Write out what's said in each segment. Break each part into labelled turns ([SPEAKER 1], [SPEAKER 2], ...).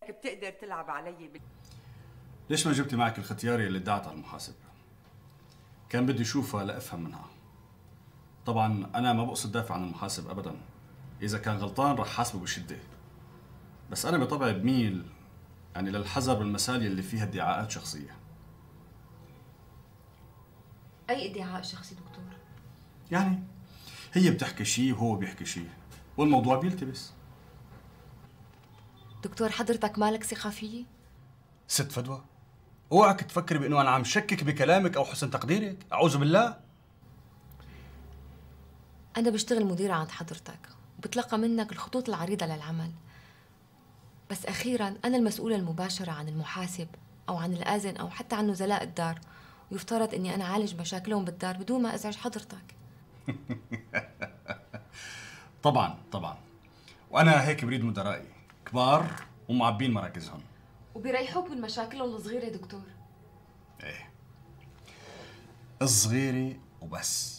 [SPEAKER 1] بتقدر تلعب علي
[SPEAKER 2] ليش ما جبتي معك الختياري اللي ادعت على المحاسب؟ كان بدي اشوفها لافهم منها. طبعا انا ما بقصد دافع عن المحاسب ابدا، اذا كان غلطان رح حاسبه بشده، بس انا بطبعي بميل يعني للحذر بالمسائل اللي فيها ادعاءات شخصيه.
[SPEAKER 3] اي ادعاء شخصي دكتور؟
[SPEAKER 2] يعني هي بتحكي شيء وهو بيحكي شيء والموضوع بيلتبس.
[SPEAKER 3] دكتور حضرتك مالك ثقة فيي؟
[SPEAKER 2] ست فدوى، اوعك تفكري بانه انا عم شكك بكلامك او حسن تقديرك، اعوذ بالله.
[SPEAKER 3] انا بشتغل مديرة عند حضرتك وبتلقى منك الخطوط العريضة للعمل، بس اخيرا انا المسؤولة المباشرة عن المحاسب او عن الآذن او حتى عن نزلاء الدار، ويفترض اني انا اعالج مشاكلهم بالدار بدون ما ازعج حضرتك.
[SPEAKER 2] طبعا طبعا، وانا هيك بريد مدرائي كبار ومعبين مراكزهم
[SPEAKER 3] وبيريحوك من مشاكلهم الصغيرة دكتور.
[SPEAKER 2] ايه الصغيرة وبس.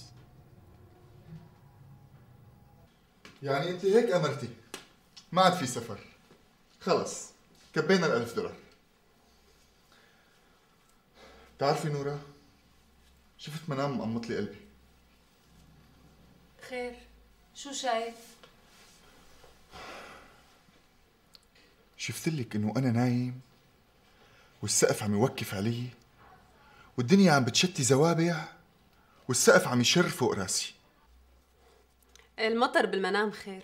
[SPEAKER 4] يعني انت هيك امرتي ما عاد في سفر، خلص كبينا $1000. بتعرفي نورا، شفت منام مقمط لي قلبي.
[SPEAKER 3] خير، شو شايف؟
[SPEAKER 4] شفت لك انه انا نايم والسقف عم يوقف علي والدنيا عم بتشتي زوابع والسقف عم يشر فوق راسي.
[SPEAKER 5] المطر بالمنام خير.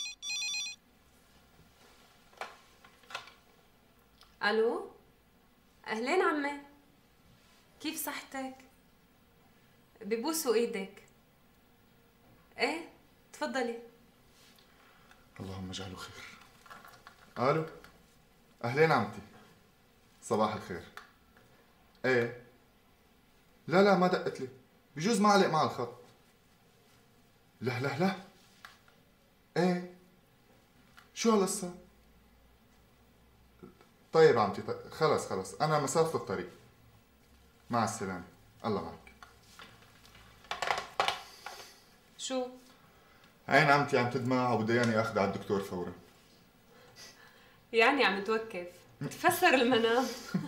[SPEAKER 5] الو، اهلين عمي، كيف صحتك؟ ببوسوا ايدك. ايه تفضلي.
[SPEAKER 4] اللهم اجعله خير. الو، اهلين عمتي، صباح الخير. ايه لا ما دقت لي، بجوز ما علق مع الخط. لا ايه شو هالقصة؟ طيب عمتي، طيب خلص انا مسافة الطريق. مع السلامة، الله معك.
[SPEAKER 5] شو؟
[SPEAKER 4] عين عمتي عم تدمع وبدياني اخذ على الدكتور فورا.
[SPEAKER 5] يعني عم توقف تفسر المنام.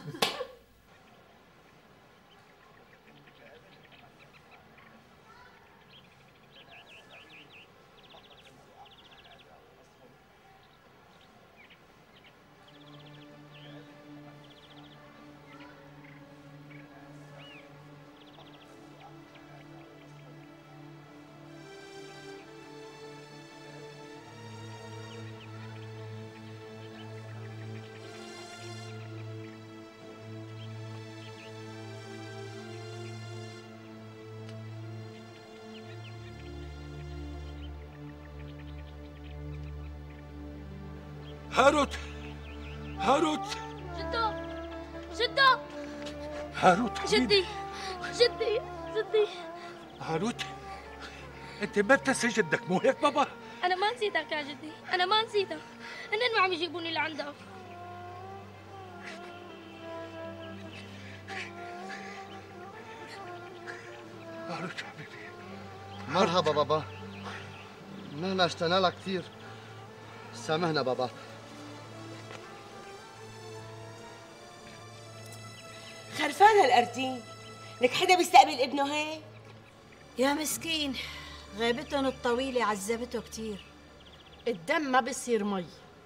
[SPEAKER 6] هاروت
[SPEAKER 7] جدو
[SPEAKER 6] هاروت
[SPEAKER 7] جدي
[SPEAKER 6] هاروت، انت ما بتنسي جدك مو هيك بابا؟
[SPEAKER 7] انا ما نسيتك يا جدي، انا ما نسيتك، هنن ما عم يجيبوني لعندك.
[SPEAKER 6] هاروت حبيبي.
[SPEAKER 8] مرحبا بابا، نحن اشتقنا لك كثير، سامحنا بابا.
[SPEAKER 9] خرفان هالقرتين، لك حدا بيستقبل ابنه هيك؟
[SPEAKER 10] يا مسكين، غيبتهم الطويلة عذبته كتير.
[SPEAKER 11] الدم ما بيصير مي.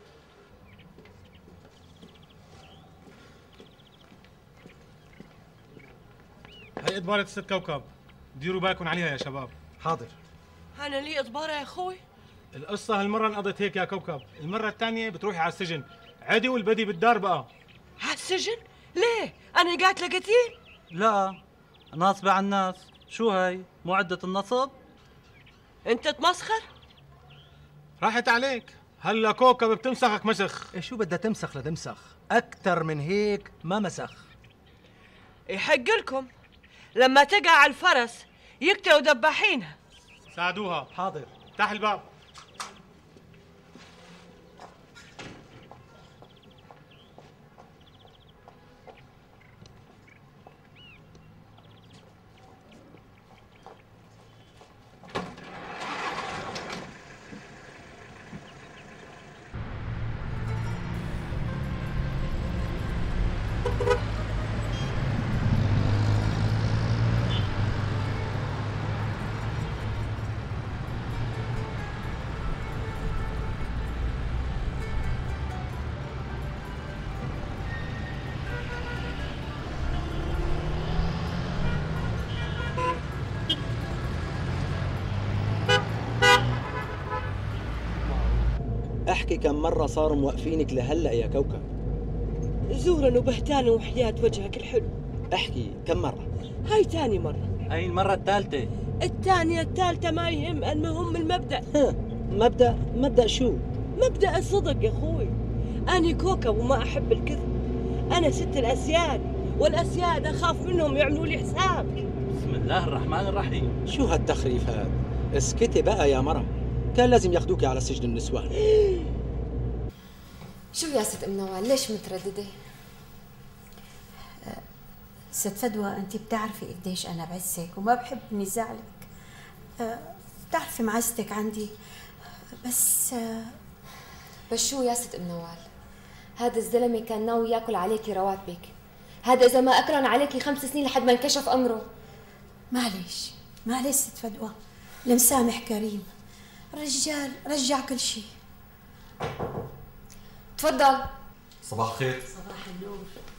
[SPEAKER 12] هي إدبارة الست كوكب، ديروا بالكم عليها يا شباب.
[SPEAKER 8] حاضر.
[SPEAKER 9] أنا لي إدبارة يا أخوي؟
[SPEAKER 12] القصة هالمرة انقضت هيك يا كوكب، المرة الثانية بتروحي على السجن، عادي والبدي بالدار بقى.
[SPEAKER 9] على السجن؟ ليه؟ أنا قاتلة قتيل؟
[SPEAKER 13] لا، ناصبة على الناس، شو هي؟ معدة النصب؟
[SPEAKER 9] أنت تمسخر؟
[SPEAKER 12] راحت عليك، هلا كوكب بتمسخك مسخ.
[SPEAKER 8] شو بدها تمسخ لتمسخ؟ أكثر من هيك ما مسخ.
[SPEAKER 9] يحق لكم لما تقع على الفرس يقتلوا دباحينها.
[SPEAKER 12] ساعدوها.
[SPEAKER 8] حاضر.
[SPEAKER 12] افتح الباب.
[SPEAKER 8] احكي كم مرة صاروا موقفينك لهلأ يا كوكب.
[SPEAKER 9] زورا وبهتانا وحياة وجهك الحلو.
[SPEAKER 8] احكي كم مرة؟
[SPEAKER 9] هاي تاني مرة.
[SPEAKER 13] هاي المرة الثالثة.
[SPEAKER 9] الثانية الثالثة ما يهم، المهم المبدأ.
[SPEAKER 8] مبدأ شو؟
[SPEAKER 9] مبدأ الصدق يا اخوي. أنا كوكب وما أحب الكذب. أنا ست الأسياد، والأسياد أخاف منهم يعملوا لي حساب.
[SPEAKER 13] بسم الله الرحمن الرحيم.
[SPEAKER 8] شو هالتخريف هاد؟ اسكتي بقى يا مرة، كان لازم ياخدوكي على سجن النسوان.
[SPEAKER 3] شو يا ست ام نوال، ليش مترددة؟
[SPEAKER 10] ست فدوى، انت بتعرفي قديش انا بعزك وما بحب اني زعلك. بتعرفي معزتك عندي، بس
[SPEAKER 3] شو يا ست ام نوال؟ هذا الزلمه كان ناوي ياكل عليكي رواتبك. هذا اذا ما اكرن عليكي 5 سنين لحد ما انكشف امره.
[SPEAKER 10] معلش ست فدوى، المسامح كريم. رجال رجع كل شيء.
[SPEAKER 3] تفضل.
[SPEAKER 1] صباح الخير.
[SPEAKER 10] صباح النور.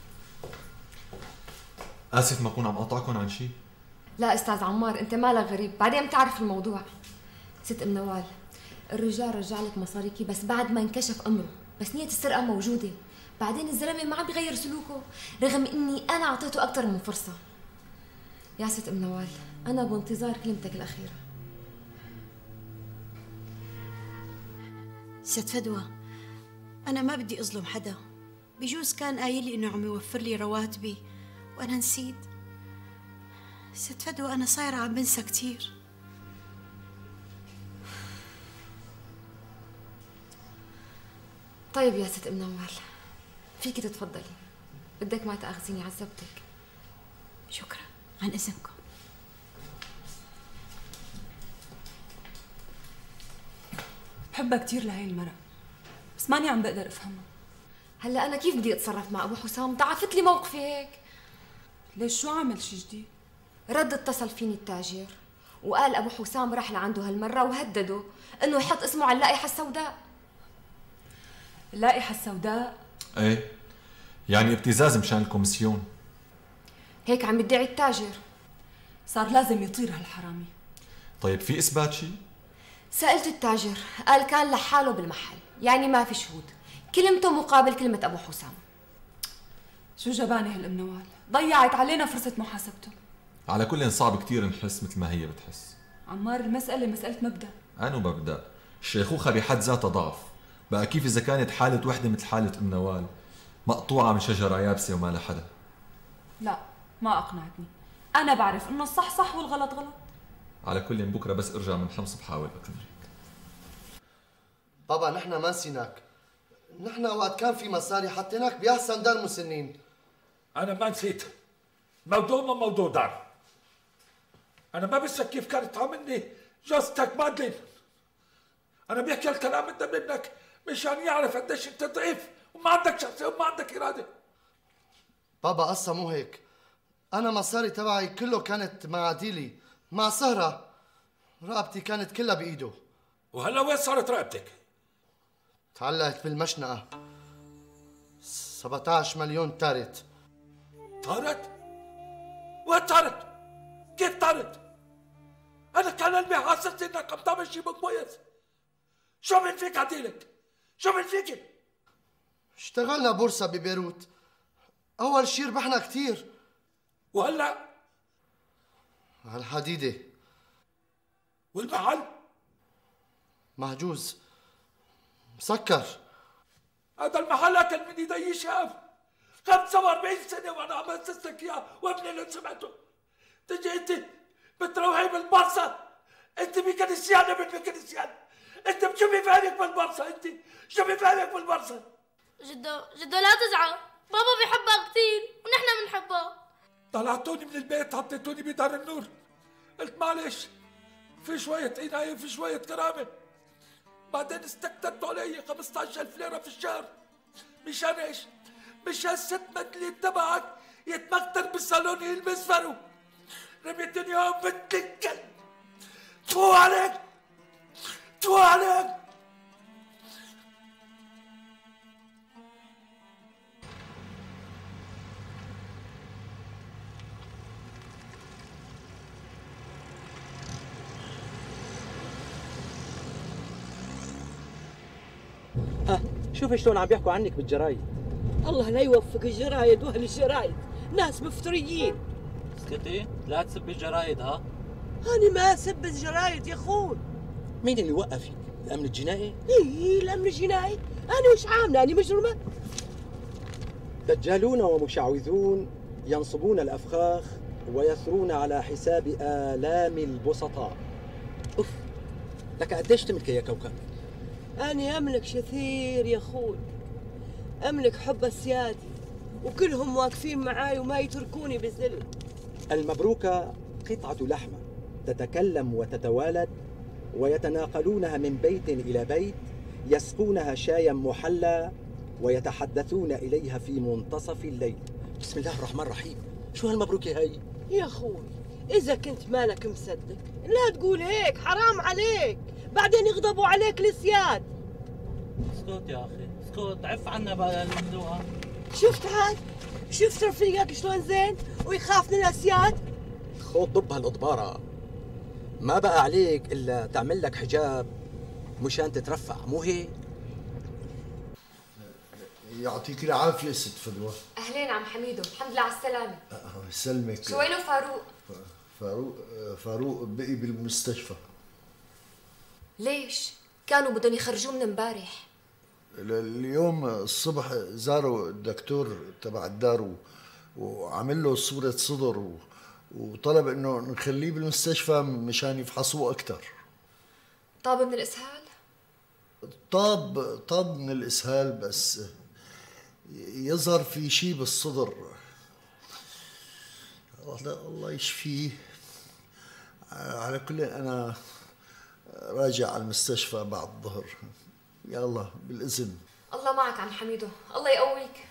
[SPEAKER 1] آسف ما أكون عم قاطعكم عن شيء.
[SPEAKER 3] لا استاذ عمار، انت مالك غريب، بعدين بتعرف الموضوع. ست ام نوال، الرجال رجع لك مصاريكي بس بعد ما انكشف امره، بس نية السرقة موجودة. بعدين الزلمة ما عم بيغير سلوكه رغم اني انا اعطيته اكثر من فرصة. يا ست ام نوال، انا بانتظار كلمتك الاخيرة.
[SPEAKER 10] ست فدوى، انا ما بدي اظلم حدا. بجوز كان قايل لي انه عم يوفر لي رواتبي وانا نسيت. ست فدوى، انا صايره عم بنسى كثير.
[SPEAKER 3] طيب يا ست ام نوال، فيكي تتفضلي. بدك ما تاخذيني، عذبتك.
[SPEAKER 10] شكرا، عن اذنكم.
[SPEAKER 5] بحبها كثير لهي المرأة، بس ماني عم بقدر افهمها.
[SPEAKER 3] هلا انا كيف بدي اتصرف مع ابو حسام؟ ضعفت لي موقفي هيك.
[SPEAKER 5] ليش شو عمل شي جديد؟
[SPEAKER 3] رد اتصل فيني التاجر وقال ابو حسام راح لعنده هالمره وهدده انه يحط اسمه على اللائحه السوداء.
[SPEAKER 5] اللائحه السوداء؟
[SPEAKER 1] ايه، يعني ابتزاز مشان الكوميسيون.
[SPEAKER 3] هيك عم يدعي التاجر.
[SPEAKER 5] صار لازم يطير هالحرامي.
[SPEAKER 1] طيب في اثبات شيء؟
[SPEAKER 3] سالت التاجر، قال كان لحاله بالمحل، يعني ما في شهود، كلمته مقابل كلمه ابو حسام.
[SPEAKER 5] شو جبانه هالام نوال، ضيعت علينا فرصه محاسبته.
[SPEAKER 1] على كل صعب كتير نحس مثل ما هي بتحس.
[SPEAKER 5] عمار، المساله مساله مبدا.
[SPEAKER 1] أنا مبدأ، الشيخوخة بحد ذاتها ضعف. بقى كيف إذا كانت حالة وحدة مثل حالة أم نوال مقطوعة من شجرة يابسة وما لها حدا؟
[SPEAKER 5] لا، ما أقنعتني. أنا بعرف إنه الصح صح والغلط غلط.
[SPEAKER 1] على كل بكرة بس ارجع من حمص بحاول أقنعك.
[SPEAKER 14] بابا نحن ما نسيناك. نحن وقت كان في مصاري حطيناك بأحسن دار مسنين.
[SPEAKER 6] أنا ما نسيت. موضوع ما موضوع دار. أنا ما بشك كيف كانت تعاملني جوزتك مادلين. أنا بيحكي الكلام ده منك مشان يعرف قديش أنت ضعيف وما عندك شخصية وما عندك إرادة.
[SPEAKER 14] بابا قصة مو هيك. أنا مصاري تبعي كله كانت مع عديلي، مع سهرة. رقبتي كانت كلها بإيده.
[SPEAKER 6] وهلا وين صارت رقبتك؟
[SPEAKER 14] تعلقت بالمشنقة. 17 مليون طارت.
[SPEAKER 6] طارت؟ وين طارت؟ كيف طارت؟ أنا كان قلبي حاسس إنك عم تعمل شيء مو كويس. شو من فيك عديلك؟ شو من فيك؟
[SPEAKER 14] اشتغلنا بورصة ببيروت. أول شي ربحنا كتير.
[SPEAKER 6] وهلا؟
[SPEAKER 14] هالحديدة.
[SPEAKER 6] والمحل؟
[SPEAKER 14] محجوز. مسكر.
[SPEAKER 6] هذا المحل أكل من إيدي شاب. 45 سنة وأنا عم أسسك إياه وابني اللي سمعته. تجي أنت بتروحي بالبورصة. أنت ميكانيسيان ابن ميكانيسيان. أنت بشوفي فعلك بالبورصة. أنت شوفي فعلك بالبورصة.
[SPEAKER 7] جدو لا تزعل، بابا بيحبها كثير ونحن بنحبها.
[SPEAKER 6] طلعتوني من البيت حطيتوني بدار النور. قلت معلش، في شوية عناية في شوية كرامة. بعدين استكترتوا علي 15,000 ليرة في الشهر. مشان ايش؟ مشان ست مدلين تبعك يتمكتر بالصالون يلبس فرو. رميتني يوم مثل الكلب. تفو عليك، تفو عليك.
[SPEAKER 8] شوفي شلون عم بيحكوا عنك بالجرايد.
[SPEAKER 9] الله لا يوفق الجرايد واهل الجرايد، ناس مفتريين.
[SPEAKER 13] اسكتي، لا تسبي الجرايد ها.
[SPEAKER 9] أنا ما أسب الجرايد يا أخوي.
[SPEAKER 8] مين اللي وقفك؟ الأمن الجنائي؟
[SPEAKER 9] إيه الأمن الجنائي؟ أنا وش عاملة؟ أنا مجرمة؟
[SPEAKER 8] دجالون ومشعوذون ينصبون الأفخاخ ويثرون على حساب آلام البسطاء. أوف، لك قديش تملك يا كوكب؟
[SPEAKER 9] أنا أملك كثير يا أخوي، أملك حب السيادي وكلهم واقفين معاي وما يتركوني بالذل.
[SPEAKER 8] المبروكة قطعة لحمة تتكلم وتتوالد ويتناقلونها من بيت إلى بيت، يسقونها شايا محلى ويتحدثون إليها في منتصف الليل. بسم الله الرحمن الرحيم. شو هالمبروكة هاي؟
[SPEAKER 9] يا أخوي إذا كنت مالك مصدق لا تقول هيك، حرام عليك، بعدين يغضبوا عليك السياد.
[SPEAKER 13] اسكت يا أخي، اسكت، عف عنا بقى الممنوعة.
[SPEAKER 9] شفت هاد؟ شفت رفيقك شلون زين ويخاف من الأسياد؟
[SPEAKER 8] خذ ضب هالإضبارة، ما بقى عليك إلا تعمل لك حجاب مشان تترفع، مو هيك؟
[SPEAKER 15] يعطيك العافية ست فدوى.
[SPEAKER 3] أهلين عم حميدو، الحمد لله على السلامة.
[SPEAKER 15] يسلمك.
[SPEAKER 3] شو وينه فاروق؟
[SPEAKER 15] فاروق بقي بالمستشفى.
[SPEAKER 3] ليش؟ كانوا بدهم يخرجوه من امبارح.
[SPEAKER 15] اليوم الصبح زاروا الدكتور تبع الدار وعمل له صورة صدر وطلب انه نخليه بالمستشفى مشان يفحصوه اكثر.
[SPEAKER 3] طاب من الاسهال؟
[SPEAKER 15] طاب من الاسهال، بس يظهر في شيء بالصدر. الله يشفيه. على كل انا راجع على المستشفى بعد الظهر. يلا بالاذن.
[SPEAKER 3] الله معك عم حميدو، الله يقويك.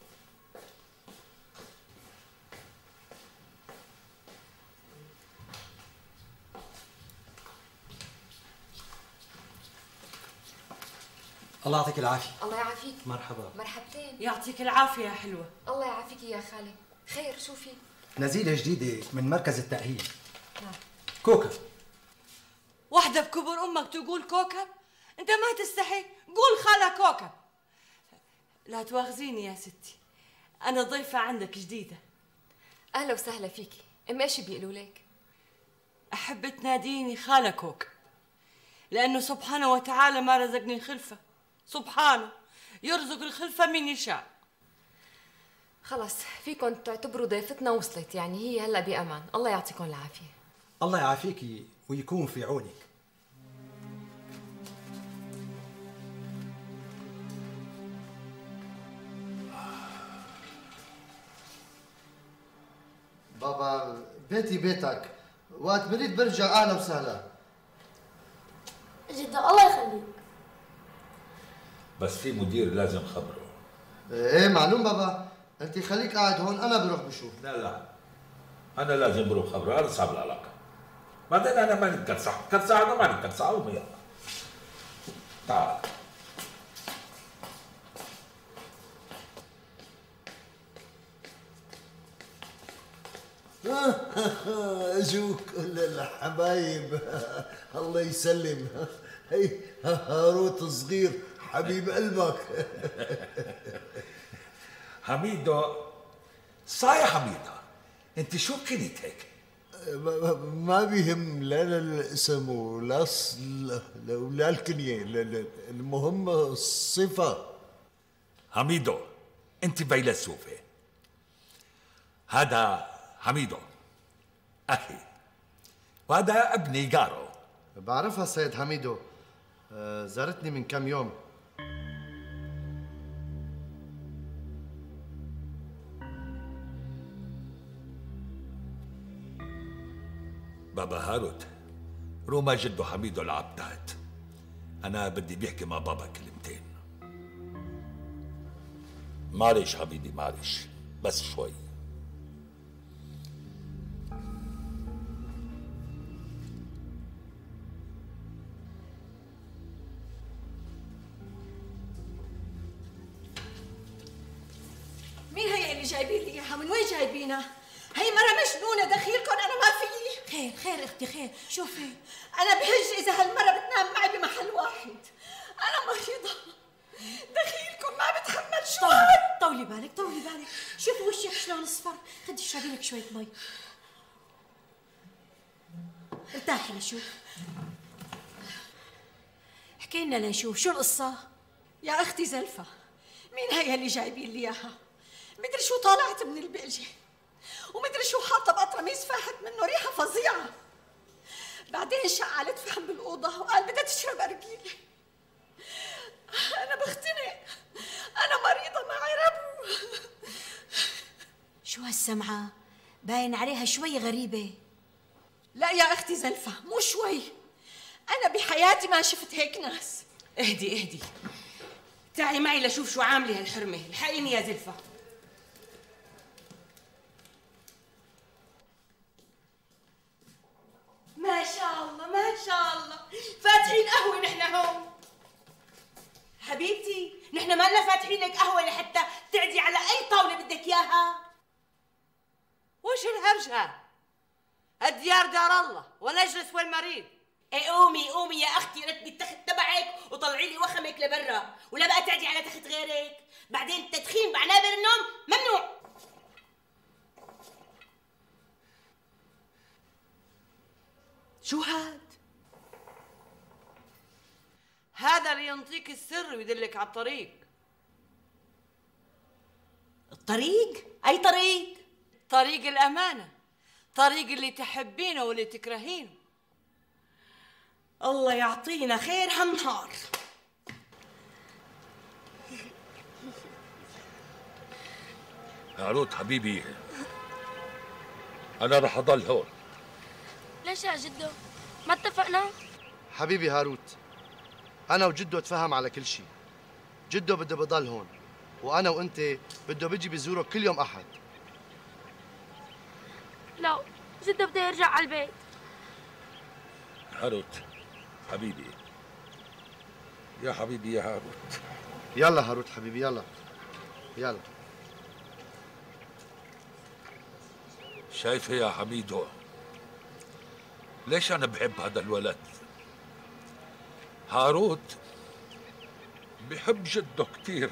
[SPEAKER 8] الله يعطيك العافية.
[SPEAKER 3] الله يعافيك.
[SPEAKER 8] مرحبا.
[SPEAKER 3] مرحبتين.
[SPEAKER 5] يعطيك العافية يا حلوة.
[SPEAKER 3] الله يعافيك يا خالي. خير شو في؟
[SPEAKER 8] نزيلة جديدة من مركز التأهيل.
[SPEAKER 3] نعم.
[SPEAKER 8] كوكب.
[SPEAKER 5] واحدة بكبر أمك تقول كوكب؟ أنت ما تستحي؟ قول خالة كوكب. لا تواخذيني يا ستي، أنا ضيفة عندك جديدة.
[SPEAKER 3] أهلا وسهلا فيكي. ايش بيقولوا لك؟
[SPEAKER 5] أحب تناديني خالة كوكب، لأنه سبحانه وتعالى ما رزقني خلفة. سبحانه يرزق الخلفة من يشاء.
[SPEAKER 3] خلص فيكم تعتبروا ضيفتنا وصلت، يعني هي هلا بأمان. الله يعطيكم العافية.
[SPEAKER 8] الله يعافيكي ويكون في عونك.
[SPEAKER 14] بابا بيتي بيتك، وقت بريد برجع. اهلا وسهلا.
[SPEAKER 7] جدا الله يخليك.
[SPEAKER 6] بس في مدير لازم خبره.
[SPEAKER 14] ايه معلوم بابا، انت خليك قاعد هون، انا بروح بشوف.
[SPEAKER 6] لا انا لازم بروح خبره، هذا صعب العلاقه. بعدين انا ماني كرسع انا ماني كرسع. يلا تعال.
[SPEAKER 15] اجوك كل الحبايب. الله يسلم. هي هاروت صغير حبيب قلبك.
[SPEAKER 6] حميدو صاير حميدو، انت شو كنت هيك؟
[SPEAKER 15] ما بيهم لا الاسم ولا ولا الكنيه، المهم الصفه.
[SPEAKER 6] حميدو انت فيلسوفه. هذا حميدو اخي، وهذا ابني جارو.
[SPEAKER 14] بعرفها سيد حميدو، زارتني من كم يوم.
[SPEAKER 6] بابا هاروت، روما جدو حميدو العبدات. أنا بدي بيحكي مع بابا كلمتين. معلش حبيبي معلش، بس شوي.
[SPEAKER 10] مين هي اللي جايبين لي اياها؟ من وين جايبينها؟ هي مرة مجنونة، دخيلكم أنا ما فيي. خير أختي خير، شوفي أنا بحج إذا هالمرة بتنام معي بمحل واحد. أنا مريضة طولي بالك طولي بالك، شوفي وشك شلون اصفر، خدي اشربي لك شويه مي. ارتاحي لشوف. احكي لنا لنشوف شو القصه.
[SPEAKER 16] يا اختي زلفه، مين هي اللي جايبين لي اياها؟ مدري شو طالعت من البقجه، ومدري شو حاطه بقطرميس فاحت منه ريحه فظيعه. بعدين شعلت فحم بالاوضه وقال بدها تشرب ارجيله. انا بختنق، انا مريضه معي ربو.
[SPEAKER 10] شو هالسمعه؟ باين عليها شوي غريبه.
[SPEAKER 16] لا يا اختي زلفه، مو شوي، انا بحياتي ما شفت هيك ناس.
[SPEAKER 5] اهدي اهدي، تعي معي لشوف شو عامله هالحرمه. الحقيني يا زلفه.
[SPEAKER 16] ما شاء الله ما شاء الله، فاتحين قهوه نحن هون.
[SPEAKER 9] حبيبتي نحن ما لنا فاتحين لك قهوه لحتى تعدي على اي طاوله بدك اياها.
[SPEAKER 5] وش الهرجه؟ الديار دار الله ونجلس والمريض.
[SPEAKER 9] ايه قومي قومي يا اختي، رتبي التخت تبعك وطلعي لي وخمك لبرا، ولا بقى تعدي على تخت غيرك. بعدين التدخين بعنابر النوم ممنوع.
[SPEAKER 5] شو هاد؟ هذا اللي ينطيك السر ويدلك على الطريق.
[SPEAKER 9] الطريق؟ أي طريق؟
[SPEAKER 5] طريق الأمانة، طريق اللي تحبينه واللي تكرهينه.
[SPEAKER 9] الله يعطينا خير هالنهار.
[SPEAKER 6] هاروت حبيبي، أنا رح أضل هون.
[SPEAKER 7] ليش يا جدو؟ ما اتفقنا؟
[SPEAKER 14] حبيبي هاروت، أنا وجدو تفهم على كل شيء. جدو بده بضل هون، وأنا وأنت بده بيجي بزوره كل يوم أحد.
[SPEAKER 7] لا، جدو بده يرجع على البيت.
[SPEAKER 6] هاروت حبيبي، يا حبيبي يا هاروت.
[SPEAKER 14] يلا هاروت حبيبي، يلا يلا.
[SPEAKER 6] شايفه يا حميدو، ليش أنا بحب هذا الولد؟ هاروت بحب جده كتير.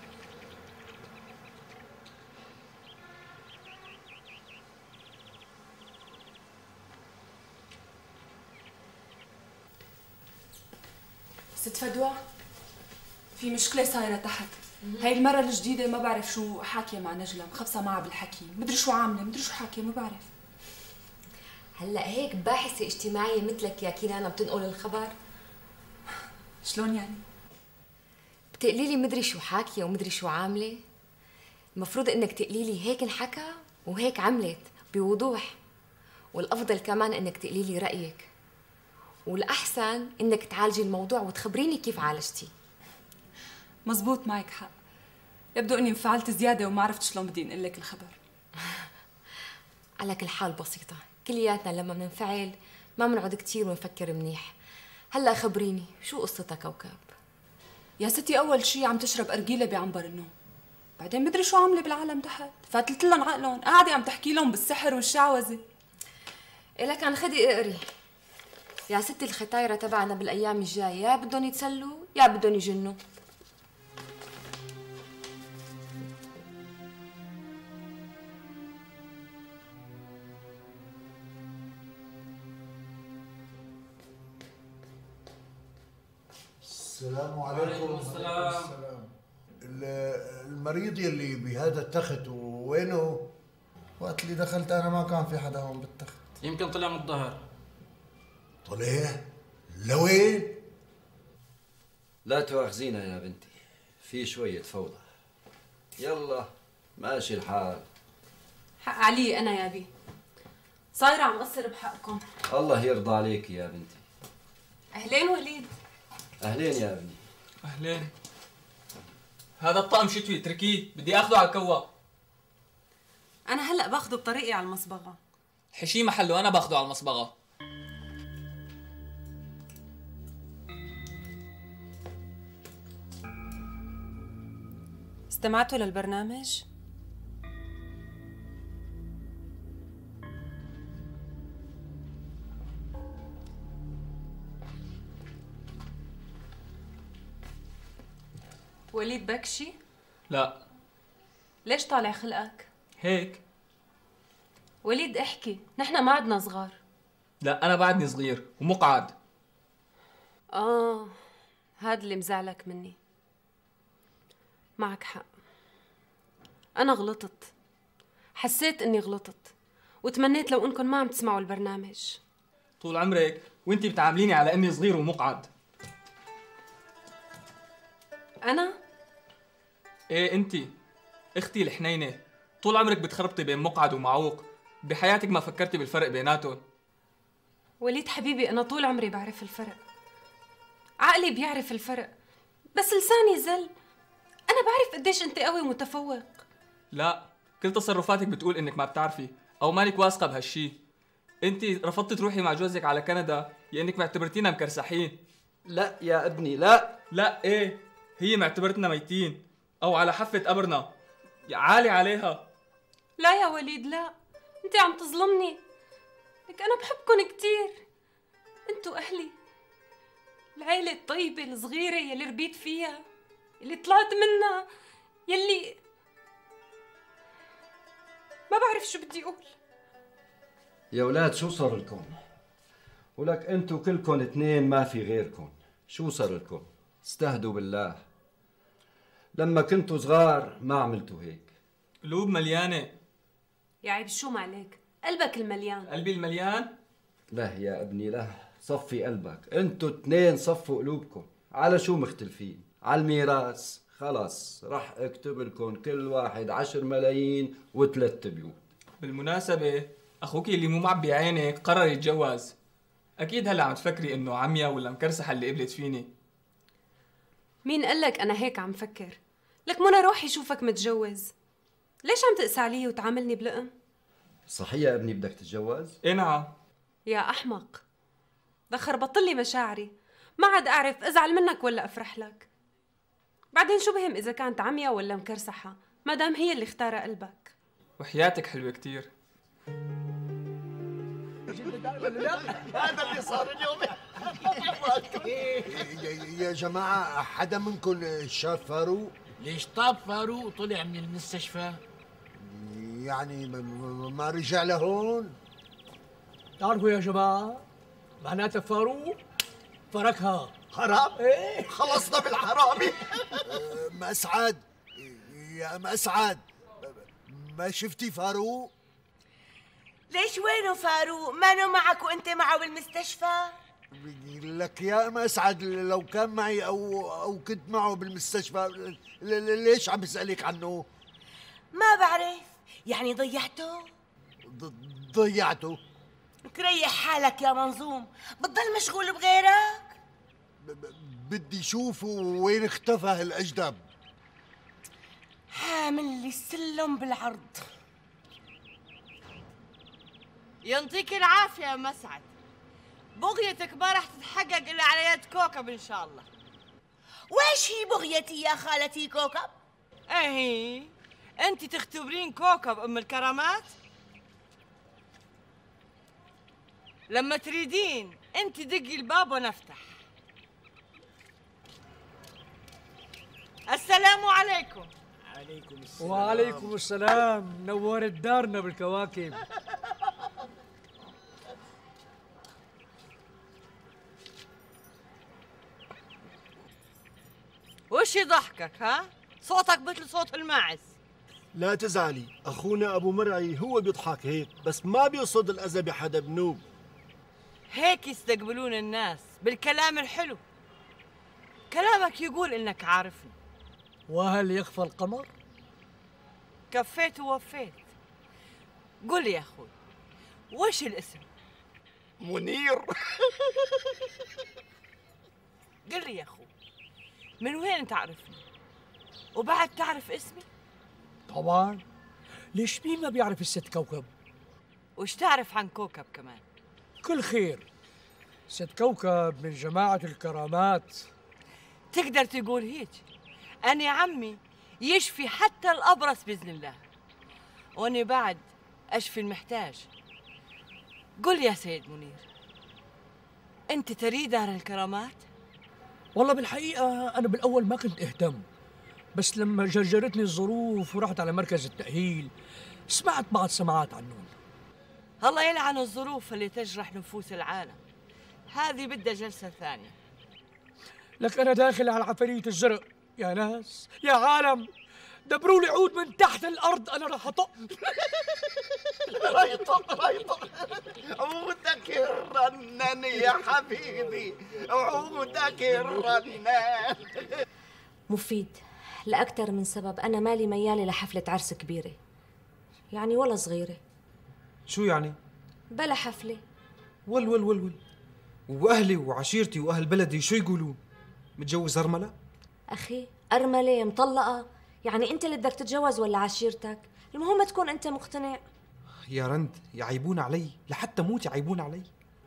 [SPEAKER 17] ست فدوى، في مشكلة صايرة تحت. هاي المرة الجديدة ما بعرف شو حاكية مع نجلة، مخبصة معها بالحكي، مدري شو عاملة، مدري شو حاكية، ما بعرف.
[SPEAKER 3] هلا هيك باحثة اجتماعية مثلك يا كينانا بتنقل الخبر؟
[SPEAKER 17] شلون يعني؟
[SPEAKER 3] بتقلي لي مدري شو حاكية ومدري شو عاملة؟ المفروض انك تقلي لي هيك انحكى وهيك عملت بوضوح، والافضل كمان انك تقلي لي رأيك، والأحسن إنك تعالجي الموضوع وتخبريني كيف عالجتي.
[SPEAKER 17] مزبوط، معك حق. يبدو إني انفعلت زيادة وما عرفت شلون بدي أنقل لك الخبر.
[SPEAKER 3] على كل حال بسيطة، كلياتنا لما بننفعل ما بنقعد كتير ونفكر منيح. هلا خبريني شو قصتها كوكب؟
[SPEAKER 17] يا ستي أول شي عم تشرب أرجيلة بعنبر النوم، بعدين مدري شو عاملة بالعالم تحت، فاتلت لهم عقلهم، قاعدة عم تحكي لهم بالسحر والشعوذة.
[SPEAKER 3] إلك عن خدي اقري يا ستي. الختايرة تبعنا بالأيام الجاية يا بدهم يتسلوا يا بدهم يجنوا.
[SPEAKER 15] السلام عليكم. السلام. المريض يلي بهذا التخت وينه؟ وقت اللي دخلت أنا ما كان في حدا هون بالتخت.
[SPEAKER 13] يمكن طلع من الظهر.
[SPEAKER 15] طلع؟ لوين؟
[SPEAKER 18] لا تواخذينا يا بنتي، في شوية فوضى. يلا ماشي الحال.
[SPEAKER 17] حق علي أنا يا بي، صايرة عم قصر بحقكم.
[SPEAKER 18] الله يرضى عليك يا بنتي.
[SPEAKER 17] أهلين وليد.
[SPEAKER 18] أهلين يا ابني.
[SPEAKER 19] أهلين. هذا الطقم شتوي اتركيه، بدي اخذه على الكوا.
[SPEAKER 17] أنا هلأ باخده بطريقي على المصبغة.
[SPEAKER 19] حشي محله، أنا باخذه على المصبغة.
[SPEAKER 17] استمعتوا للبرنامج؟ وليد بكشي؟
[SPEAKER 19] لا.
[SPEAKER 17] ليش طالع خلقك؟
[SPEAKER 19] هيك.
[SPEAKER 17] وليد احكي، نحن ما عدنا صغار.
[SPEAKER 19] لا أنا بعدني صغير ومقعد.
[SPEAKER 17] هاد اللي مزعلك مني. معك حق، أنا غلطت، حسيت إني غلطت، وتمنيت لو إنكم ما عم تسمعوا البرنامج.
[SPEAKER 19] طول عمرك وانتي بتعامليني على إني صغير ومقعد.
[SPEAKER 17] أنا؟
[SPEAKER 19] إيه انتي، اختي الحنينة، طول عمرك بتخربطي بين مقعد ومعوق، بحياتك ما فكرتي بالفرق بيناتهم.
[SPEAKER 17] وليد حبيبي، أنا طول عمري بعرف الفرق، عقلي بيعرف الفرق، بس لساني زل. أنا بعرف قديش أنت قوي ومتفوق.
[SPEAKER 19] لا، كل تصرفاتك بتقول إنك ما بتعرفي أو مالك واثقة بهالشي. انتي رفضتي تروحي مع جوزك على كندا يا إنك معتبرتينا مكرسحين.
[SPEAKER 18] لا يا ابني لا.
[SPEAKER 19] لا إيه، هي معتبرتنا ميتين أو على حافة قبرنا. يا عالي عليها.
[SPEAKER 17] لا يا وليد لا، أنت عم تظلمني. لك أنا بحبكن كتير، أنتو أهلي، العيلة الطيبة الصغيرة يلي ربيت فيها، يلي طلعت منها، يلي ما بعرف شو بدي أقول.
[SPEAKER 18] يا ولاد شو صار لكم؟ ولك انتو كلكم اثنين ما في غيركم. شو صار لكم؟ استهدوا بالله. لما كنتوا صغار ما عملتوا هيك.
[SPEAKER 19] قلوب مليانة.
[SPEAKER 17] يا عيب شو ما عليك، قلبك المليان.
[SPEAKER 19] قلبي المليان؟
[SPEAKER 18] لا يا ابني لا، صفي قلبك. انتوا اثنين صفوا قلوبكم. على شو مختلفين؟ على الميراث. خلص رح اكتب لكم كل واحد 10 ملايين و3 بيوت.
[SPEAKER 19] بالمناسبة أخوك اللي مو معبي عينك قرر يتجوز. أكيد هلا عم تفكري إنه عميا ولا مكرسحة اللي قبلت فيني.
[SPEAKER 17] مين قالك أنا هيك عم فكر؟ لك منى روحي شوفك متجوز. ليش عم تقسى علي وتعاملني بلقم؟
[SPEAKER 18] صحيح يا ابني بدك تتجوز؟
[SPEAKER 19] إيه نعم.
[SPEAKER 17] يا أحمق، ده خربطلي مشاعري، ما عاد أعرف أزعل منك ولا أفرح لك. بعدين شو بهم إذا كانت عميا ولا مكرسحة، ما دام هي اللي اختار قلبك.
[SPEAKER 19] وحياتك حلوة كتير.
[SPEAKER 15] هذا اللي صار اليوم. يا جماعة حدا منكم شاف فاروق؟
[SPEAKER 6] ليش طاب فاروق وطلع من المستشفى؟
[SPEAKER 15] يعني ما رجع لهون؟
[SPEAKER 6] تعرفوا يا جماعة معناتها فاروق فركها.
[SPEAKER 15] حرام؟ ايه خلصنا بالحرامي. مسعد يا مسعد، ما شفتي فاروق؟
[SPEAKER 20] ليش وينه فاروق؟ مانو معك وانت معه بالمستشفى؟
[SPEAKER 15] لك يا مسعد لو كان معي او كنت معه بالمستشفى ليش عم بسألك عنه؟
[SPEAKER 20] ما بعرف، يعني ضيعته؟
[SPEAKER 15] ضيعته.
[SPEAKER 20] تريح حالك يا منظوم، بتضل مشغول بغيرك؟
[SPEAKER 15] بدي شوفه وين اختفى هالاجدب.
[SPEAKER 20] حامل لي السلم بالعرض.
[SPEAKER 5] ينطيك العافية يا مسعد، بغيتك ما رح تتحقق إلا على يد كوكب إن شاء الله.
[SPEAKER 20] وإيش هي بغيتي يا خالتي كوكب؟
[SPEAKER 5] إيه أنت تختبرين كوكب أم الكرامات؟ لما تريدين أنت دقي الباب ونفتح. السلام عليكم.
[SPEAKER 6] عليكم السلام. وعليكم السلام، نورت دارنا بالكواكب.
[SPEAKER 5] وش يضحكك ها؟ صوتك مثل صوت الماعز.
[SPEAKER 21] لا تزعلي، أخونا أبو مرعي هو بيضحك هيك، بس ما بيقصد الأذى بحدا بنوب.
[SPEAKER 5] هيك يستقبلون الناس بالكلام الحلو. كلامك يقول إنك عارفني.
[SPEAKER 6] وهل يخفى القمر؟
[SPEAKER 5] كفيت ووفيت. قل لي يا أخوي، وش الاسم؟
[SPEAKER 15] منير.
[SPEAKER 5] قل لي يا أخوي، من وين تعرفني؟ وبعد تعرف اسمي؟
[SPEAKER 6] طبعا، ليش مين ما بيعرف الست كوكب؟
[SPEAKER 5] وش تعرف عن كوكب كمان؟
[SPEAKER 6] كل خير. ست كوكب من جماعة الكرامات.
[SPEAKER 5] تقدر تقول هيك. أنا عمي يشفي حتى الأبرص بإذن الله، وأنا بعد أشفي المحتاج. قل يا سيد منير، أنت تريد دار الكرامات؟
[SPEAKER 6] والله بالحقيقة أنا بالأول ما كنت أهتم، بس لما جرجرتني الظروف ورحت على مركز التأهيل سمعت بعض سماعات عنهم.
[SPEAKER 5] الله يلعن الظروف اللي تجرح نفوس العالم. هذه بدها جلسة ثانية.
[SPEAKER 6] لك أنا داخل على عفاريت الزرق يا ناس يا عالم، دبروا لي عود من تحت الأرض أنا رح أطق.
[SPEAKER 2] رايطق عودك الرنان يا حبيبي، عودك الرنان.
[SPEAKER 22] مفيد، لأكثر من سبب أنا مالي ميالة لحفلة عرس كبيرة، يعني ولا صغيرة.
[SPEAKER 23] شو يعني؟
[SPEAKER 22] بلا حفلة.
[SPEAKER 23] ول وأهلي وعشيرتي وأهل بلدي شو يقولون؟ متجوز أرملة؟
[SPEAKER 22] أخي أرملة مطلقة، يعني أنت اللي بدك تتجوز ولا عشيرتك؟ المهم تكون أنت مقتنع.
[SPEAKER 23] يا رند يعيبون علي، لحتى موت يعيبون علي.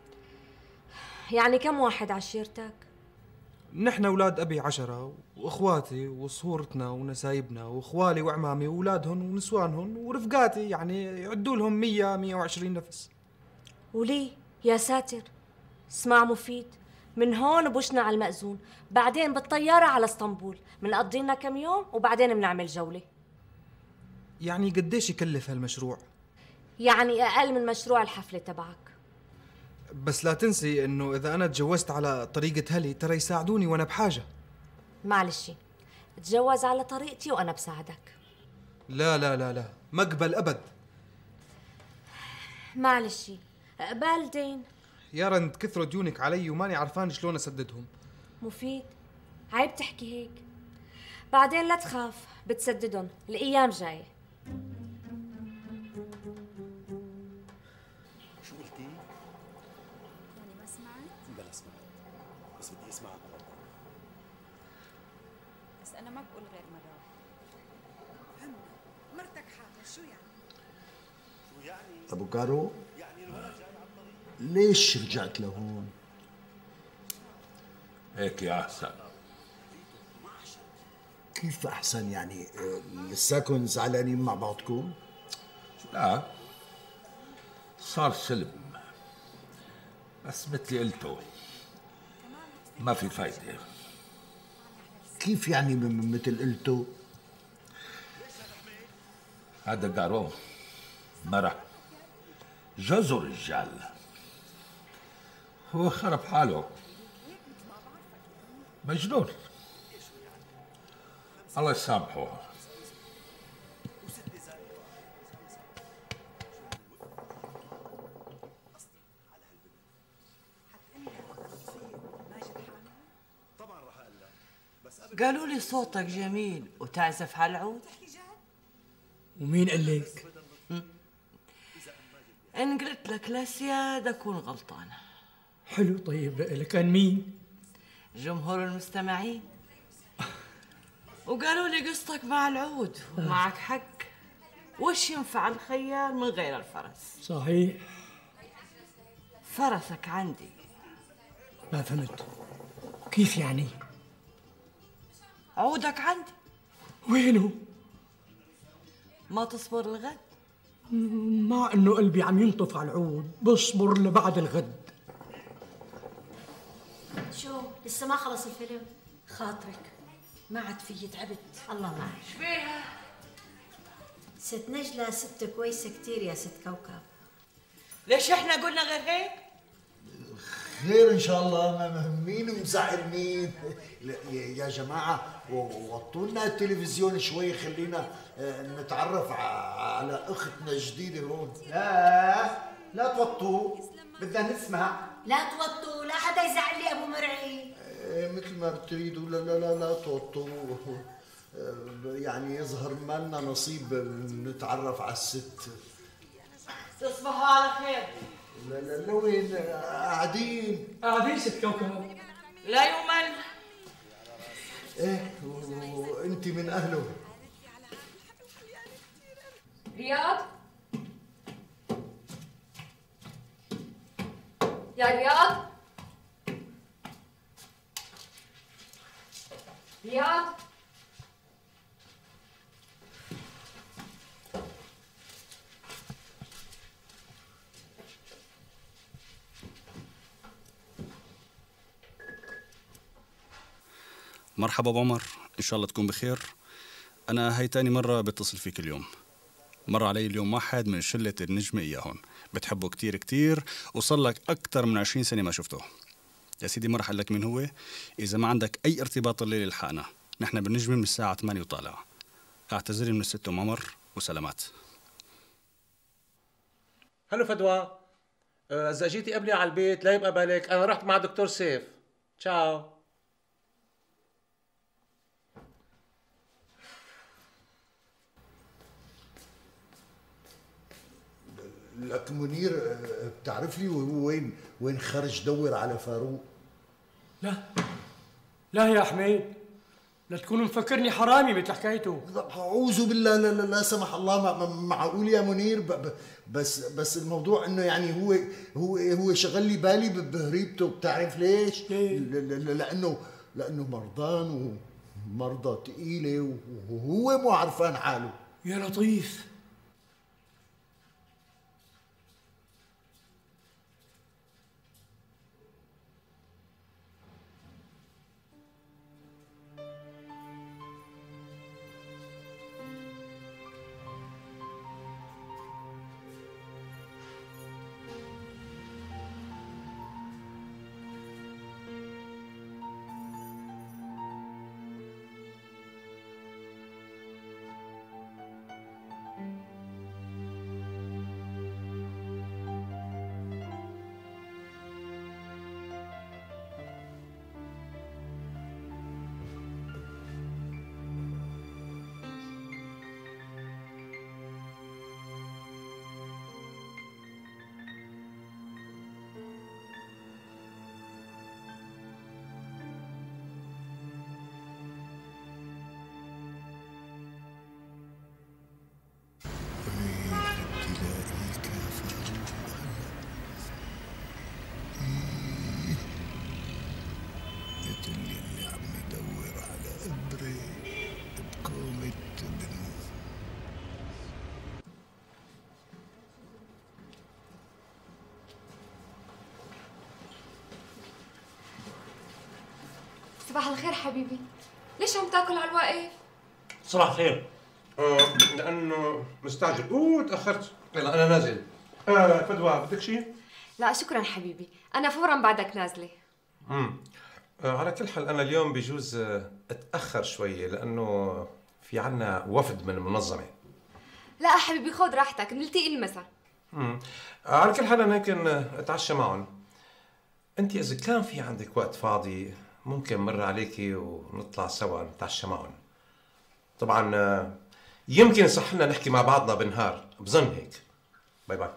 [SPEAKER 22] يعني كم واحد عشيرتك؟
[SPEAKER 23] نحن أولاد أبي 10، وإخواتي وصهورتنا ونسايبنا وإخوالي وعمامي وأولادهم ونسوانهم ورفقاتي، يعني يعدوا لهم 100-120 نفس.
[SPEAKER 22] وليه؟ يا ساتر. اسمع مفيد، من هون بوشنا على المأذون، بعدين بالطيارة على اسطنبول، منقضي لنا كم يوم وبعدين بنعمل جولة.
[SPEAKER 23] يعني قديش يكلف هالمشروع؟
[SPEAKER 22] يعني أقل من مشروع الحفلة تبعك.
[SPEAKER 23] بس لا تنسي إنه إذا أنا تجوزت على طريقة هلي ترى يساعدوني وأنا بحاجة.
[SPEAKER 22] معلش، تجوز على طريقتي وأنا بساعدك.
[SPEAKER 23] لا لا لا لا، ما أقبل أبد.
[SPEAKER 22] معلش، قبال دين.
[SPEAKER 23] يا رند كثروا ديونك علي وماني عرفان شلون أسددهم.
[SPEAKER 22] مفيد، عيب تحكي هيك. بعدين لا تخاف، بتسددهم، الأيام جاية.
[SPEAKER 24] شو قلتي؟ يعني ما سمعت؟ بلا سمعت، بس بدي اسمعك مرة. بس أنا ما بقول غير مرة واحدة. هم مرتك حامل، شو يعني؟
[SPEAKER 15] شو يعني؟ أبو كارو؟ ليش رجعت لهون؟
[SPEAKER 6] هيك يا أحسن.
[SPEAKER 15] كيف أحسن يعني؟ لساكن زعلانين مع بعضكم؟
[SPEAKER 6] لا، صار سلم، بس مثلي قلتوا ما في فايدة.
[SPEAKER 15] كيف يعني مثل قلتوا؟
[SPEAKER 6] هذا قارو مرة جوزه رجال، هو خرب حاله مجنون، الله يسامحه.
[SPEAKER 5] قالوا لي صوتك جميل وتعزف على العود.
[SPEAKER 6] ومين قال لك؟
[SPEAKER 5] إن قلت لك لسياد أكون غلطانة.
[SPEAKER 6] حلو، طيب لكان مين؟
[SPEAKER 5] جمهور المستمعين. وقالوا لي قصتك مع العود ومعك حق. وش ينفع الخيال من غير الفرس؟
[SPEAKER 6] صحيح.
[SPEAKER 5] فرسك عندي.
[SPEAKER 6] ما فهمت، كيف يعني؟
[SPEAKER 5] عودك عندي.
[SPEAKER 6] وينه؟
[SPEAKER 5] ما تصبر الغد؟
[SPEAKER 6] مع انه قلبي عم ينطف على العود، بصبر لبعد الغد.
[SPEAKER 10] شو لسه ما خلص الفيلم؟ خاطرك ما عاد فيي، تعبت. الله معك.
[SPEAKER 5] ايش فيها؟
[SPEAKER 10] ست نجلة ست كويسة كتير يا ست كوكب.
[SPEAKER 5] ليش احنا قلنا غير هيك؟
[SPEAKER 15] خير ان شاء الله. مين مزعل مين؟ يا جماعه وطوا لنا التلفزيون شوي، خلينا نتعرف على اختنا الجديده هون.
[SPEAKER 2] لا توطوا، بدنا نسمع.
[SPEAKER 10] لا توطوا، لا حدا يزعل لي ابو مرعي.
[SPEAKER 15] مثل ما بتريدوا. لا لا لا لا توطوا، يعني يظهر ما لنا نصيب نتعرف على الست.
[SPEAKER 5] تصبحوا على خير.
[SPEAKER 15] لا لا لا، وين قاعدين
[SPEAKER 6] ست كوكب.
[SPEAKER 5] لا يمل.
[SPEAKER 15] ايه وانت من اهله.
[SPEAKER 22] رياض، يا رياض، رياض.
[SPEAKER 24] مرحبا ابو عمر، ان شاء الله تكون بخير.
[SPEAKER 1] أنا هي تاني مرة بتصل فيك اليوم. مر علي اليوم واحد من شلة النجمة إياهن، بتحبه كتير كتير وصل لك أكتر من 20 سنة ما شفته. يا سيدي ما رح أقول لك مين هو. إذا ما عندك أي ارتباط الليل الحقنا، نحن بالنجمة من الساعة 8 وطالع. أعتذر من الست أم عمر وسلامات.
[SPEAKER 4] هلو فدوى، إذا جيتي قبلي على البيت لا يبقى بالك أنا رحت مع دكتور سيف. تشاو.
[SPEAKER 15] لك منير، بتعرف لي وين خرج دور على فاروق؟
[SPEAKER 11] لا يا حميد، لا تكون مفكرني حرامي مثل حكايته.
[SPEAKER 15] اعوذ بالله، لا سمح الله، معقول يا منير؟ بس الموضوع انه يعني هو شغل لي بالي بهريبته. بتعرف ليش؟ لانه مرضان ومرضى ثقيله وهو مو عرفان حاله.
[SPEAKER 11] يا لطيف.
[SPEAKER 3] صباح الخير حبيبي، ليش عم تاكل على الواقف؟
[SPEAKER 4] صباح الخير. لأنه مستعجل. تأخرت. يلا أنا نازل. فدوى بدك شيء؟
[SPEAKER 3] لا شكرا حبيبي، أنا فورا بعدك نازلة.
[SPEAKER 4] على كل حال أنا اليوم بجوز أتأخر شوية لأنه في عنا وفد من المنظمة.
[SPEAKER 3] لا حبيبي خذ راحتك، بنلتقي المساء.
[SPEAKER 4] على كل حال أنا يمكن أتعشى معهم. أنت إذا كان في عندك وقت فاضي ممكن مر عليكي ونطلع سوا نتعشى معهم. طبعا يمكن صح لنا نحكي مع بعضنا بالنهار، بظن هيك. باي باي.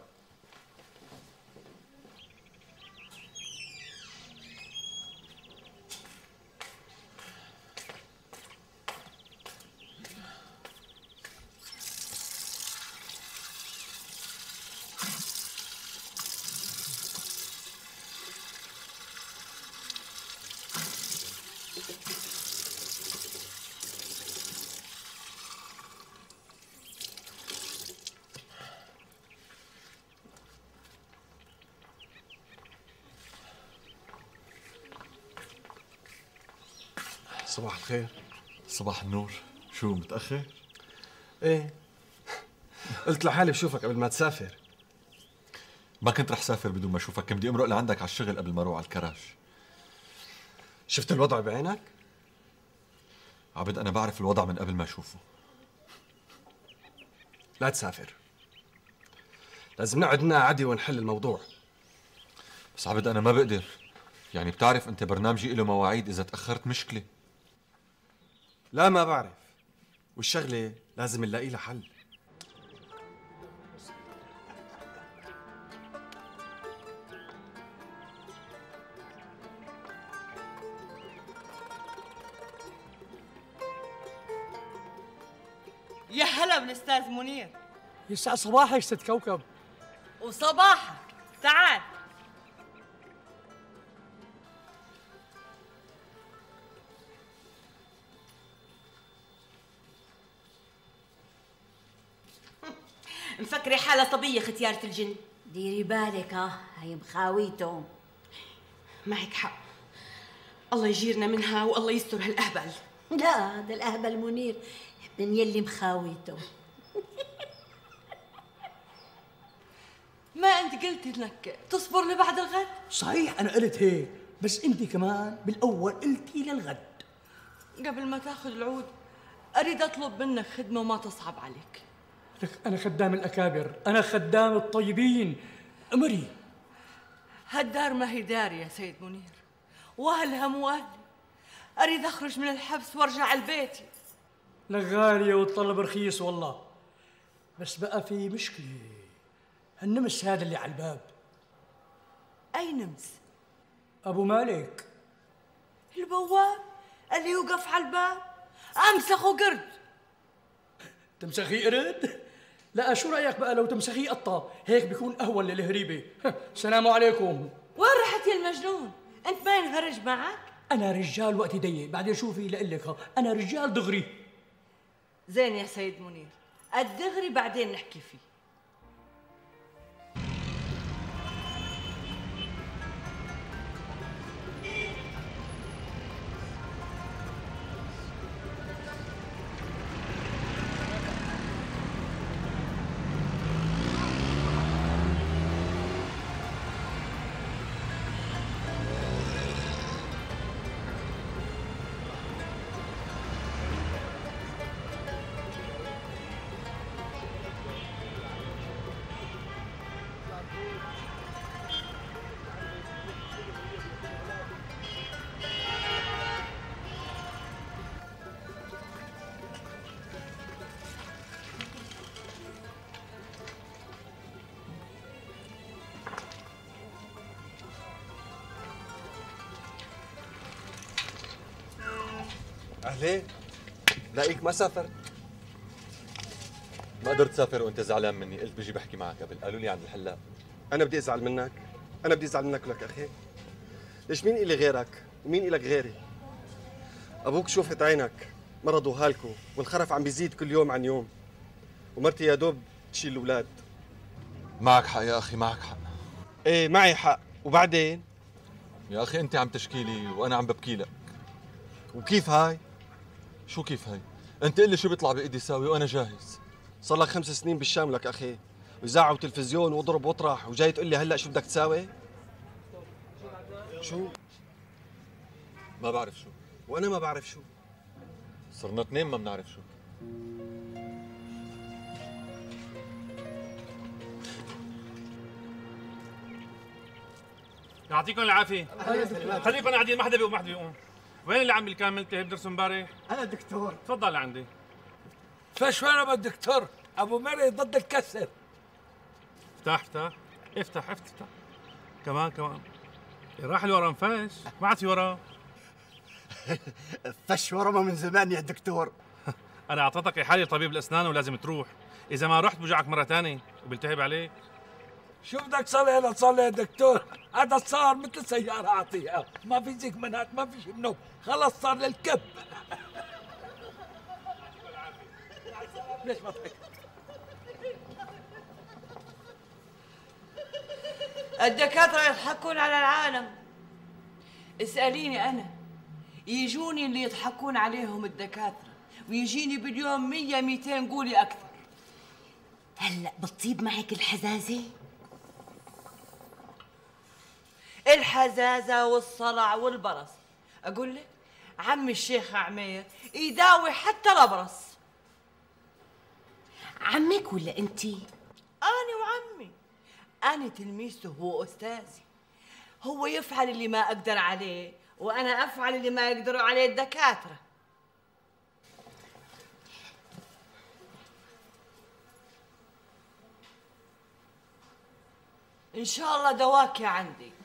[SPEAKER 12] صباح الخير. صباح النور. شو متأخر؟
[SPEAKER 11] ايه، قلت لحالي بشوفك قبل ما تسافر.
[SPEAKER 12] ما كنت رح سافر بدون ما اشوفك، كان بدي امرق لعندك على الشغل قبل ما اروح على الكراش.
[SPEAKER 11] شفت الوضع بعينك؟
[SPEAKER 12] عبد انا بعرف الوضع من قبل ما اشوفه.
[SPEAKER 11] لا تسافر، لازم نقعد لنا عادي ونحل الموضوع.
[SPEAKER 12] بس عبد انا ما بقدر، يعني بتعرف انت برنامجي له مواعيد، اذا تأخرت مشكلة.
[SPEAKER 11] لا ما بعرف، والشغلة لازم نلاقي لها حل.
[SPEAKER 5] يا هلا بالاستاذ منير.
[SPEAKER 11] يسعد صباحك ست كوكب.
[SPEAKER 5] وصباحك، تعال. مفكرة حالة صبية ختيارة الجن.
[SPEAKER 10] ديري بالك، هي مخاويتهم.
[SPEAKER 5] معك حق، الله يجيرنا منها والله يستر هالأهبل.
[SPEAKER 10] لا، هذا الأهبل منير من يلي مخاويته.
[SPEAKER 5] ما انت قلت انك تصبر لبعد الغد؟
[SPEAKER 7] صحيح أنا قلت هيك، بس أنت كمان بالأول قلتي للغد.
[SPEAKER 5] قبل ما تاخذ العود اريد اطلب منك خدمه وما تصعب عليك.
[SPEAKER 7] لك أنا خدام الأكابر، أنا خدام الطيبين، أمري.
[SPEAKER 5] هالدار ما هي داري يا سيد منير، واهلها مو اهلي. اريد اخرج من الحبس وارجع لبيتي.
[SPEAKER 7] لك غالية والطلب رخيص والله، بس بقى في مشكلة. النمس هذا اللي على الباب.
[SPEAKER 5] اي نمس؟
[SPEAKER 7] أبو مالك.
[SPEAKER 5] البواب اللي يوقف على الباب؟ امسخه قرد.
[SPEAKER 7] تمسخيه قرد؟ لا، شو رأيك بقى لو تمسخيه قطة؟ هيك بيكون أهون للهريبة. السلام عليكم.
[SPEAKER 5] وين رحت يا المجنون؟ انت ما ينهرج معك؟
[SPEAKER 7] أنا رجال وقتي ضيق، بعدين شوفي لقلك أنا رجال دغري.
[SPEAKER 5] زين يا سيد منير، الدغري بعدين نحكي فيه.
[SPEAKER 11] أهلين، لاقيك ما سافرت.
[SPEAKER 12] ما قدرت سافر وانت زعلان مني، قلت بجي بحكي معك قبل، قالوا لي عند الحلاق.
[SPEAKER 11] أنا بدي أزعل منك؟ أنا بدي أزعل منك ولك أخي؟ ليش مين إلي غيرك ومين إلك غيري؟ أبوك شوفت عينك مرضوا هالكو والخرف عم بيزيد كل يوم عن يوم، ومرتي يا دوب تشيل الأولاد.
[SPEAKER 12] معك حق يا أخي، معك حق.
[SPEAKER 11] إيه معي حق، وبعدين؟
[SPEAKER 12] يا أخي أنت عم تشكي لي وأنا عم ببكي لك.
[SPEAKER 11] وكيف هاي؟
[SPEAKER 12] شو كيف هاي؟ أنت قل لي شو بيطلع بإيدي ساوي وأنا جاهز.
[SPEAKER 11] صار لك 5 سنين بالشام لك أخي، وإذاعة وتلفزيون واضرب واطرح، وجاي تقول لي هلا شو بدك تساوي؟ شو؟
[SPEAKER 12] ما بعرف شو.
[SPEAKER 11] وأنا ما بعرف شو.
[SPEAKER 12] صرنا 2 ما بنعرف شو.
[SPEAKER 8] يعطيكم العافية. خليكم قاعدين، ما حدا بيقوم ما حدا بيقوم. وين اللي عم كان ملتهي بدرسه امبارح؟
[SPEAKER 21] أنا دكتور.
[SPEAKER 8] تفضل لعندي.
[SPEAKER 6] فش وين ابو الدكتور؟ ابو مري ضد الكسر.
[SPEAKER 8] افتح افتح افتح افتح كمان راح اللي ورا انفش، ما عاد في وراه.
[SPEAKER 21] فش ورمه من زمان يا دكتور.
[SPEAKER 8] انا اعطيتك احاله لطبيب الاسنان ولازم تروح، اذا ما رحت بوجعك مره ثانيه وبلتهب عليك.
[SPEAKER 6] شو بدك تصلي هلا تصلي يا دكتور؟ هذا صار مثل سيارة أعطيها، ما في زيك منات، ما في شيء منه، خلص صار للكب. ليش بضحك؟
[SPEAKER 5] الدكاترة يضحكون على العالم. اسأليني أنا، يجوني اللي يضحكون عليهم الدكاترة، ويجيني باليوم 100 200 قولي أكثر.
[SPEAKER 20] هلا بتطيب معك الحزازة؟
[SPEAKER 5] الحزازة والصلع والبرص. أقول لك عمي الشيخ عمير يداوي حتى الأبرص.
[SPEAKER 20] عمك ولا أنتي؟
[SPEAKER 5] أنا وعمي. أنا تلميذته وهو أستاذي. هو يفعل اللي ما أقدر عليه وأنا أفعل اللي ما يقدروا عليه الدكاترة. إن شاء الله دواك يا عندي.